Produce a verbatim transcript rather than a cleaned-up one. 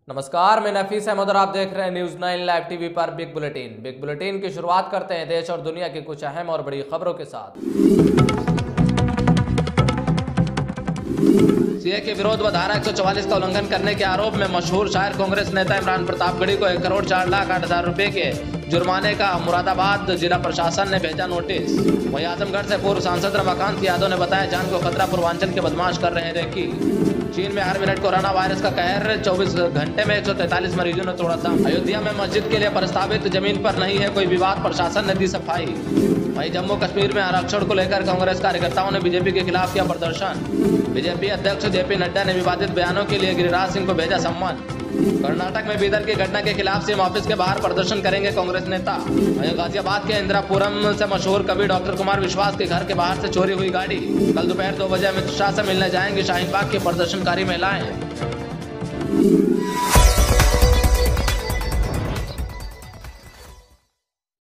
नमस्कार, मैं नफीस अहमद और आप देख रहे हैं न्यूज नाइन लाइव टीवी पर बिग बुलेटिन। बिग बुलेटिन की शुरुआत करते हैं देश और दुनिया की कुछ अहम और बड़ी खबरों के साथ। सीए के विरोध व धारा एक सौ चौवालीस का उल्लंघन करने के आरोप में मशहूर शायर कांग्रेस नेता इमरान प्रतापगढ़ी को एक करोड़ चार लाख आठ हजार रुपए के जुर्माने का मुरादाबाद जिला प्रशासन ने भेजा नोटिस। वहीं आजमगढ़ से पूर्व सांसद रमाकांत यादव ने बताया, जान को खतरा, पूर्वांचल के बदमाश कर रहे हैं रेकी। चीन में हर मिनट कोरोना वायरस का कहर, चौबीस घंटे में एक सौ तैंतालीस मरीजों ने तोड़ा दम। अयोध्या में मस्जिद के लिए प्रस्तावित जमीन पर नहीं है कोई विवाद, प्रशासन ने दी सफाई। वहीं जम्मू कश्मीर में आरक्षण को लेकर कांग्रेस कार्यकर्ताओं ने बीजेपी के खिलाफ किया प्रदर्शन। बीजेपी अध्यक्ष जेपी नड्डा ने विवादित बयानों के लिए गिरिराज सिंह को भेजा सम्मान। कर्नाटक में बीदर की घटना के खिलाफ सीएम ऑफिस के बाहर प्रदर्शन करेंगे कांग्रेस नेता। वहीं गाजियाबाद के इंदिरापुरम से मशहूर कवि डॉक्टर कुमार विश्वास के घर के बाहर से चोरी हुई गाड़ी। कल दोपहर दो बजे अमित शाह से मिलने जाएंगी शाहीन बाग की प्रदर्शनकारी महिलाएं।